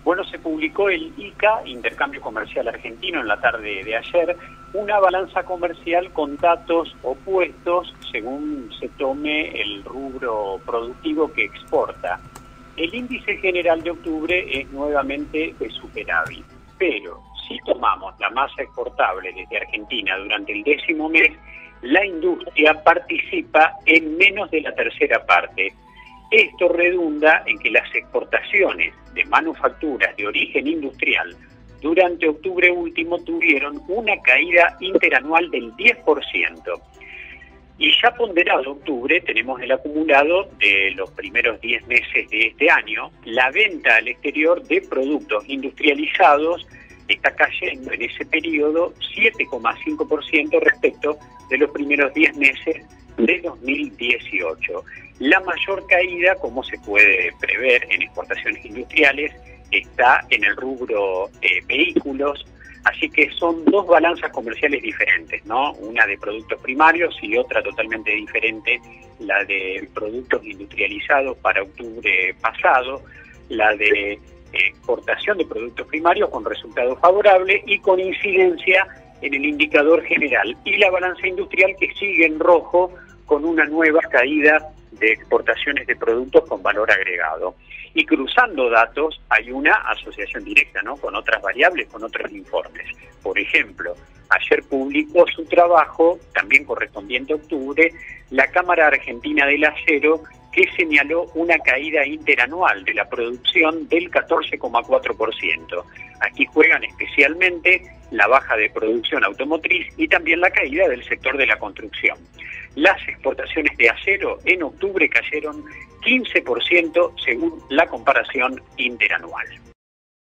Bueno, se publicó el ICA, Intercambio Comercial Argentino, en la tarde de ayer, una balanza comercial con datos opuestos según se tome el rubro productivo que exporta. El índice general de octubre es nuevamente de superávit, pero si tomamos la masa exportable desde Argentina durante el 10º mes, la industria participa en menos de la tercera parte. Esto redunda en que las exportaciones de manufacturas de origen industrial durante octubre último tuvieron una caída interanual del 10%. Y ya ponderado octubre, tenemos el acumulado de los primeros 10 meses de este año. La venta al exterior de productos industrializados está cayendo en ese periodo 7,5% respecto de los primeros 10 meses de 2018. La mayor caída, como se puede prever en exportaciones industriales, está en el rubro vehículos, así que son dos balanzas comerciales diferentes, ¿no? Una de productos primarios y otra totalmente diferente, la de productos industrializados para octubre pasado, la de exportación de productos primarios con resultado favorable y con incidencia en el indicador general, y la balanza industrial que sigue en rojo con una nueva caída de exportaciones de productos con valor agregado. Y cruzando datos hay una asociación directa, ¿no?, con otras variables, con otros informes. Por ejemplo, ayer publicó su trabajo, también correspondiente a octubre, la Cámara Argentina del Acero, que señaló una caída interanual de la producción del 14,4%. Aquí juegan especialmente la baja de producción automotriz y también la caída del sector de la construcción. Las exportaciones de acero en octubre cayeron 15% según la comparación interanual.